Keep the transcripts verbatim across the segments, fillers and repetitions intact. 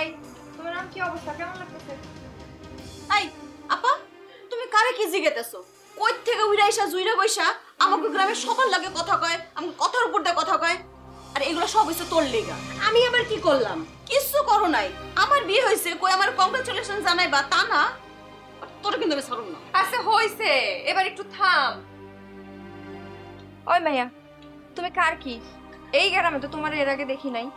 High, তোমার নাম কি অবস্থা, কেমন লাগতেছে? এই আপা, তুমি কারে কি জিগেতেছো? কই থেকে উইরা আইসা জুইরা বইসা আমাকে গ্রামে সবার লাগে কথা কয়, আমাকে কথার উপর দিয়ে কথা কয়। আর এগুলো সব হইছে তোর লেগা। আমি আবার কি করলাম? কিছু করো নাই। আমার বিয়ে হইছে, কই আমার কংগ্রাচুলেশন জানাইবা তা না? তোর কিন্তু আমি ছাড়ব না। আচ্ছা হইছে, এবার একটু থাম। ওই মাইয়া, তুমি কার কি? এই গ্রামে তো তোমার এর আগে দেখি নাই।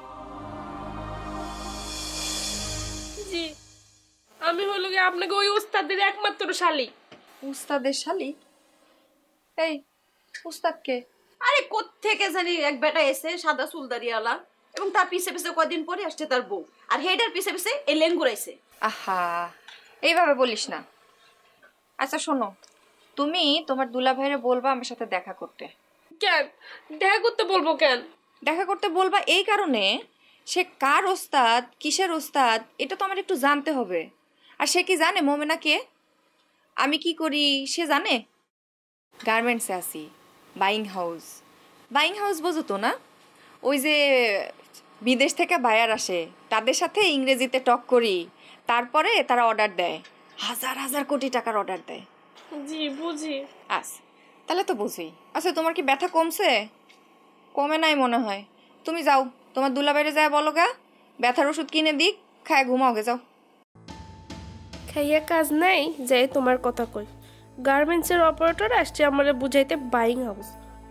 জি, আমি হলো গিয়ে আপনাকে ওই উস্তাদের একমাত্র শালী। উস্তাদের শালী? এই উস্তাদ কে? আরে কোত্থেকে জানি এক বেটা এসে সাদা চুলদারিওয়ালা, এবং তার পিছে পিছে কয়দিন পরে আসছে তার বউ, আর হেডার পিছে পিছে এই লেঙ্গুরাইছে। আহা, এইভাবে বলিস না। আচ্ছা শোনো, তুমি তোমার দুলা ভাইরে বলবা আমার সাথে দেখা করতে। কেন দেখা করতে বলবো? কেন দেখা করতে বলবা? এই কারণে, সে কার ওস্তাদ, কিসের ওস্তাদ, এটা তো আমার একটু জানতে হবে। আর সে কি জানে মোমেনা কে, আমি কি করি সে জানে? গার্মেন্টসে আছি, বাইং হাউস। বাইং হাউস বোঝো তো না? ওই যে বিদেশ থেকে বায়ার আসে, তাদের সাথে ইংরেজিতে টক করি, তারপরে তারা অর্ডার দেয়, হাজার হাজার কোটি টাকার অর্ডার দেয়। জি বুঝি। আস তাহলে তো বুঝি। আচ্ছা তোমার কি ব্যথা কমছে? কমে নাই মনে হয়। তুমি যাও, তোমার দুলা বাইরে যায় বলো গা, ব্যথার ওষুধ কিনে দিক, খায় ঘুমাও গে যাও। খাইয়া কাজ নাই, যাই তোমার কথা কই। গার্মেন্টসের অপারেটর আসছে আমারে বুঝাইতে বাইং হাউস।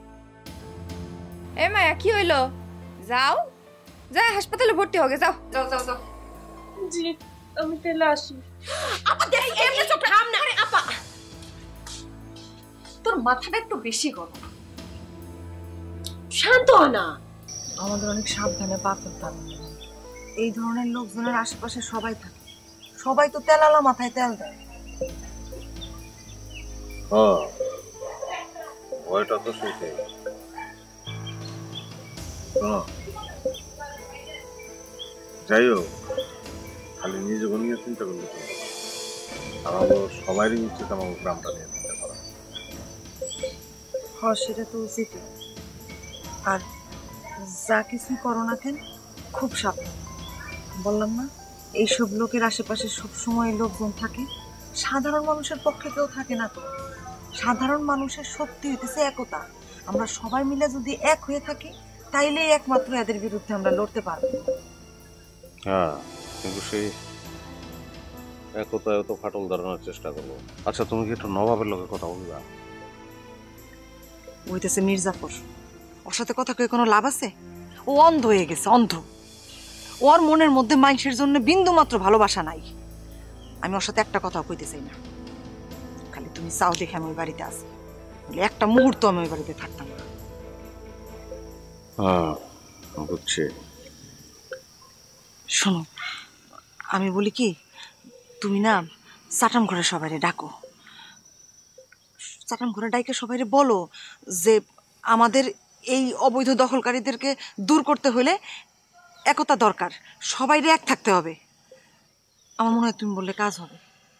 এ মায়া কি হইলো? যাও, যা হাসপাতালে ভর্তি হবে, যাও যাও যাও যাও। জি আমি তাহলে আসি। আপা দেখ, এমনি চোখ থাম না। আরে আপা, তোর মাথাটা একটু বেশি গরম, শান্ত হ না। আমাদের অনেক সাবধানে পা ফেলতে হবে। এই ধরনের লোকজনের আশেপাশে সবাই থাকে, সবাই তো তেলালা মাথায় তেল দেয়। হ্যাঁ, ওইটা তো শুনতে। শোনো, যাই হোক, খালি নিজেকে নিয়ে চিন্তা করলে তো আমাকে সবারই উচিত আমাকে গ্রামটা নিয়ে চিন্তা করা। হ্যাঁ সেটা তো উচিত। আর যা কিছুই করো না কেন, খুব সাবধান। বললাম না, এইসব লোকের আশেপাশে সবসময় লোকজন থাকে। সাধারণ মানুষের পক্ষে কেউ থাকে না তো। সাধারণ মানুষের শক্তি হইতেছে একতা। আমরা সবাই মিলে যদি এক হয়ে থাকি, তাইলেই একমাত্র এদের বিরুদ্ধে আমরা লড়তে পারবো। হ্যাঁ, কিন্তু সেই একতায় তো ফাটল ধরানোর চেষ্টা করবো। আচ্ছা তুমি কি একটু নবাবের লোকের কথা বলবা? হইতেছে মির্জাফর, ওর সাথে কথা কয়ে কোনো লাভ আছে? ও অন্ধ হয়ে গেছে, অন্ধ। ওর মনের মধ্যে মানুষের জন্য বিন্দু মাত্র ভালোবাসা নাই। আমি ওর সাথে একটা কথা কইতে চাই না। খালি তুমি চাও দেখে আমি ওই বাড়িতে আসি, বলে একটা মুহূর্ত আমি ওই বাড়িতে থাকতাম না। হ্যাঁ বুঝছি। শোনো, আমি বলি কি, তুমি না চাটাম ঘরে সবাই ডাকো। চাটাম ঘরে ডাইকে সবাই বলো যে আমাদের এই অবৈধ দখলকারীদেরকে দূর করতে হলে একতা দরকার, সবাইরে এক থাকতে হবে। আমার মনে হয় তুমি বললে কাজ হবে।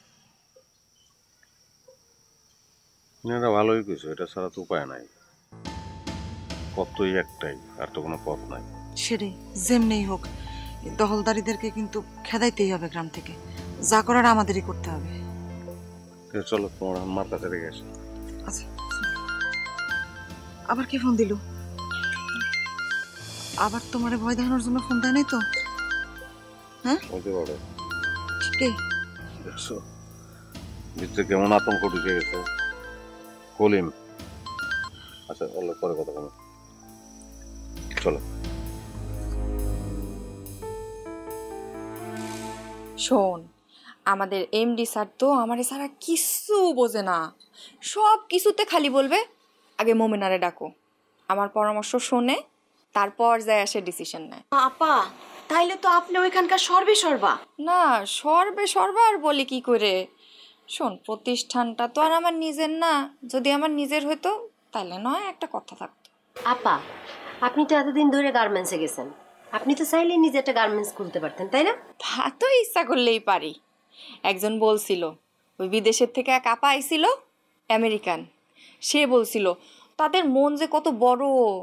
এটা ভালোই কিছু, এটা ছাড়া তো উপায় নাই। পথ তো একটাই, আর তো কোনো পথ নাই। সেটাই, যেমনেই হোক দখলদারীদেরকে কিন্তু খেদাইতেই হবে গ্রাম থেকে। যা করার আমাদেরই করতে হবে। চলো তোমার মার কাছে রেখে আসি। আচ্ছা, আবার কি ফোন দিল? আবার তোমারে ভয় দেখানোর জন্য ফোন দেয় নাই তো? হ্যাঁ বলতে পারো। কে? দেখছো ভিতরে কেমন আতঙ্ক ঢুকে গেছে। কলিম। আচ্ছা বললো পরে কথা বলো, চলো। শোন, আমাদের এমডি স্যার তো আমার সারা কিছু বোঝে না। সব কিছুতে খালি বলবে আগে মোমেনারে ডাকো, আমার পরামর্শ শোনে, তারপর যায় আসে ডিসিশন নেয়। আপা তাইলে তো আপনি ওইখানকার সর্বে সর্বা। না সর্বে সর্বা আর বলি কি করে? শোন, প্রতিষ্ঠানটা তো আর আমার নিজের না। যদি আমার নিজের হইতো তাহলে নয় একটা কথা থাকতো। আপা, আপনি তো এতদিন ধরে গার্মেন্টসে গেছেন, আপনি তো চাইলে নিজে একটা গার্মেন্টস খুলতে পারতেন, তাই না? তা তো ইচ্ছা করলেই পারি। একজন বলছিল, ওই বিদেশের থেকে এক আপা আইছিল, আমেরিকান। সে বলছিল তাদের মন যে কত বড়,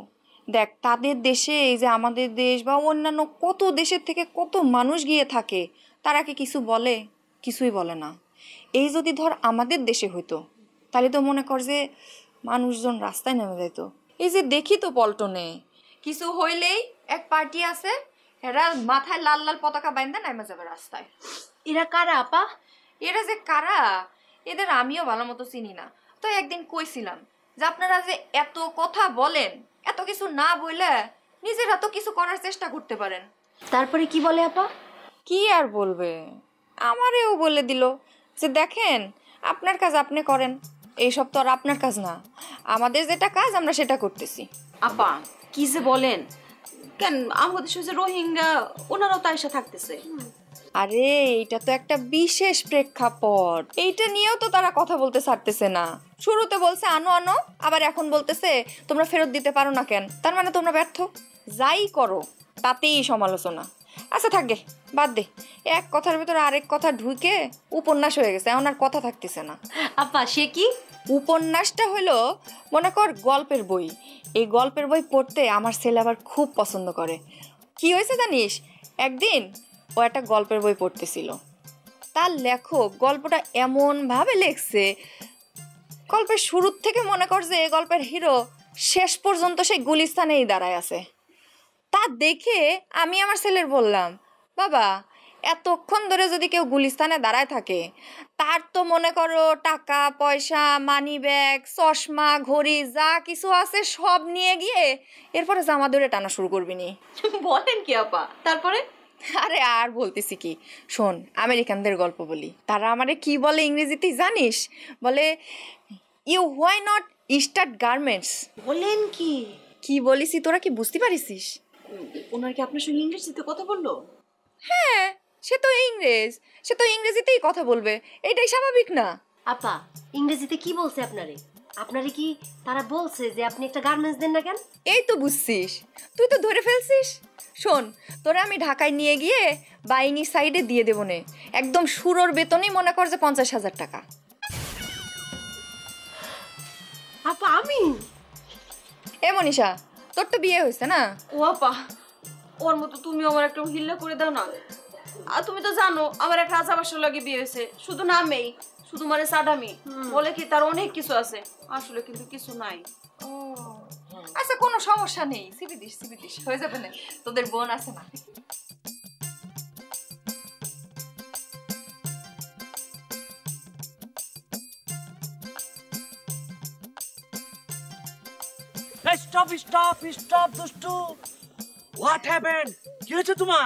দেখ তাদের দেশে এই যে আমাদের দেশ বা অন্যান্য কত দেশের থেকে কত মানুষ গিয়ে থাকে, তারা কি কিছু বলে? কিছুই বলে না। এই যদি ধর আমাদের দেশে হইতো তাহলে তো মনে কর যে মানুষজন রাস্তায় নেমে যেত। এই যে দেখি তো পল্টনে কিছু হইলেই এক পার্টি আছে, এরা মাথায় লাল লাল পতাকা বাইন্দা নেমে যাবে রাস্তায়। এরা কারা আপা? এরা যে কারা এদের আমিও ভালো মতো চিনি না। তো একদিন কইছিলাম যে আপনারা যে এত কথা বলেন, এত কিছু না বইলে নিজেরা তো কিছু করার চেষ্টা করতে পারেন। তারপরে কি বলে আপা? কি আর বলবে, আমারেও বলে দিল যে দেখেন আপনার কাজ আপনি করেন, এইসব তো আর আপনার কাজ না, আমাদের যেটা কাজ আমরা সেটা করতেছি। আপা কি যে বলেন, কেন আমাদের দেশে যে রোহিঙ্গা ওনারাও তার সাথে থাকতেছে। আরে এইটা তো একটা বিশেষ প্রেক্ষাপট, এইটা নিয়েও তো তারা কথা বলতে ছাড়তেছে না। শুরুতে বলছে আনো আনো, আবার এখন বলতেছে তোমরা ফেরত দিতে পারো না কেন, তার মানে তোমরা ব্যর্থ। যাই করো তাতেই সমালোচনা। আচ্ছা থাকবে, বাদ দে, এক কথার ভিতরে আরেক কথা ঢুকে উপন্যাস হয়ে গেছে, এখন আর কথা থাকতেছে না। আপা সে কি? উপন্যাসটা হলো মনে কর গল্পের বই। এই গল্পের বই পড়তে আমার ছেলে আবার খুব পছন্দ করে। কি হয়েছে জানিস, একদিন ও একটা গল্পের বই পড়তেছিল, তার লেখক গল্পটা এমনভাবে লেখছে, গল্পের শুরুর থেকে মনে কর যে এই গল্পের হিরো শেষ পর্যন্ত সেই গুলিস্তানেই দাঁড়ায় আছে। তা দেখে আমি আমার ছেলের বললাম, বাবা এতক্ষণ ধরে যদি কেউ গুলিস্তানে দাঁড়ায় থাকে, তার তো মনে করো টাকা পয়সা, মানি ব্যাগ, চশমা, ঘড়ি যা কিছু আছে সব নিয়ে গিয়ে এরপরে জামা ধরে টানা শুরু করবি নি। বলেন কি আপা? তারপরে? আরে আর বলতেছি কি, শোন আমেরিকানদের গল্প বলি, তারা আমারে কি বলে ইংরেজিতেই জানিস? বলে you why not start garments. বলেন কি? কি বলিসি তোরা কি বুঝতে পারিস? ওনার কি আপনার সঙ্গে ইংরেজিতে কথা বললো? হ্যাঁ, সে তো ইংরেজ, সে তো ইংরেজিতেই কথা বলবে, এটাই স্বাভাবিক না? আপা ইংরেজিতে কি বলছে আপনারে? আপনারে কি তারা বলছে যে আপনি একটা গার্মেন্টস দেন না কেন? এই তো বুঝছিস, তুই তো ধরে ফেলছিস। শোন তোরা আমি ঢাকায় নিয়ে গিয়ে বাইনি সাইডে দিয়ে দেবো নে, একদম সুরোর বেতনই মনে কর যে পঞ্চাশ হাজার টাকা। আপা আমি? এ মনীষা, তোর তো বিয়ে হয়েছে না? ও আপা, ওর মতো তুমি আমার একটা হিল্লা করে দাও না। আর তুমি তো জানো আমার এক রাজা বাসার লাগে বিয়ে হয়েছে, শুধু নামেই, শুধু মানে সাডামি বলে কি তার অনেক কিছু আছে, আসলে কিন্তু কিছু নাই। ও আচ্ছা, কোনো সমস্যা নেই, সিবি দিস সিবি দিস, হয়ে যাবে না, তোদের বোন আছে না। Hey, stop, stop, stop, দুষ্টু! What happened? কি হয়েছে তোমার?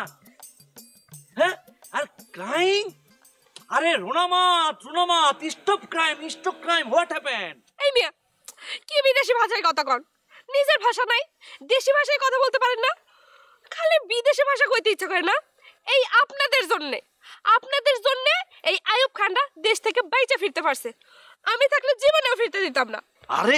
হ্যাঁ? আর crying? আরে রুনামাত, রুনামাত, stop crime, stop crime, what happened? এই মিয়া, কি বিদেশি ভাষায় কথা কন? নিজের ভাষা নাই, দেশি ভাষায় কথা বলতে পারেন না? খালি বিদেশি ভাষা কইতে ইচ্ছা করে না? এই আপনাদের জন্যে, আপনাদের জন্যে এই আইয়ুব খানটা দেশ থেকে বাইচে ফিরতে পারছে। আমি থাকলে জীবনেও ফিরতে দিতাম না। আরে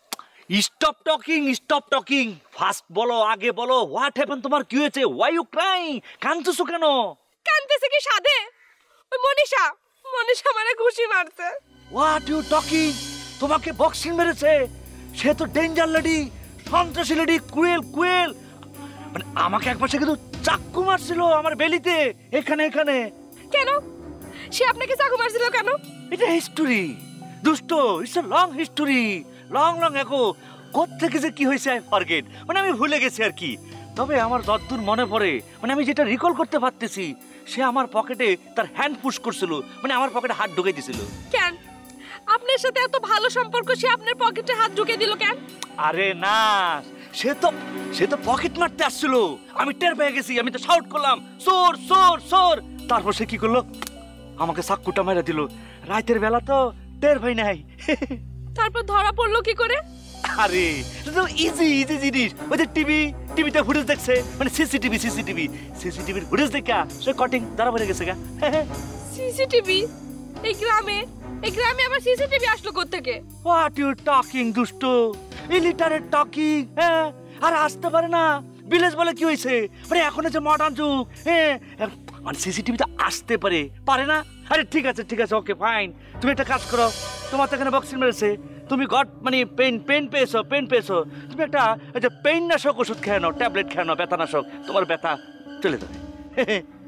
stop talking, stop talking, first বলো, আগে বলো, হোয়াট হ্যাপেন, তোমার কি হয়েছে? Y you crying? কাঁদতেছো কেন? কানতেছে কি সাধে? ওই মনীষা, মনীষা মানে খুশি মারছে। What you talking? তোমাকে বক্সিং মেরেছে? সে তো ডেঞ্জার লেডি, সন্ত্রাসী লেডি, কুয়েল কুয়েল, মানে আমাকে একবার সে কিন্তু চাকু মারছিল আমার বেলিতে, এখানে এখানে। কেন? সে আপনাকে চাকু মারছিল কেন? এটা হিস্টোরি দুষ্ট, it's a long history, long long ago. কোত্থেকে যে কি হয়েছে আই ফরগেট, মানে আমি ভুলে গেছি আর কি। তবে আমার যতদূর মনে পড়ে, মানে আমি যেটা রিকল করতে পারতেছি, সে আমার পকেটে তার হ্যান্ড পুশ করছিল, মানে আমার পকেটে হাত ঢুকে দিছিল। কেন? আপনার সাথে এত ভালো সম্পর্ক, সে আপনার পকেটে হাত ঢুকে দিল কেন? আরে না, সে তো সে তো পকেট মারতে আসছিল, আমি টের পেয়ে গেছি, আমি তো শাউট করলাম চোর চোর চোর। তারপর সে কি করলো, আমাকে চাক্কুটা মেরে দিল। রাতের বেলা তো টের পাই নাই। তারপর ধরা পড়লো কি করে? আরে তো ইজি ইজি জিনিস, ওই যে টিভি টিভিতে ফুটেজ দেখছে, মানে সিসিটিভি সিসিটিভি সিসিটিভির ফুটেজ দেখা সে কটিং ধরা পড়ে গেছে গা। সিসিটিভি? এই গ্রামে, এই গ্রামে আবার সিসিটিভি আসলো কোত্থেকে? হোয়াট ইউ টকিং দুষ্ট, ইলিটারেট টকিং। হ্যাঁ, আর আসতে পারে না, ভিলেজ বলে কি হয়েছে, মানে এখন যে মডার্ন যুগ, হ্যাঁ মানে সিসিটিভিতে আসতে পারে পারে না? আরে ঠিক আছে ঠিক আছে ওকে ফাইন, তুমি একটা কাজ করো, তোমার তো এখানে বক্সিং মেরেছে, তুমি গট মানে পেন পেন পেয়েছো পেন পেয়েছো, তুমি একটা এই যে পেন নাশক ওষুধ খেয়ে নাও, ট্যাবলেট খেয়ে নাও, ব্যথা নাশক, তোমার ব্যথা চলে যাবে।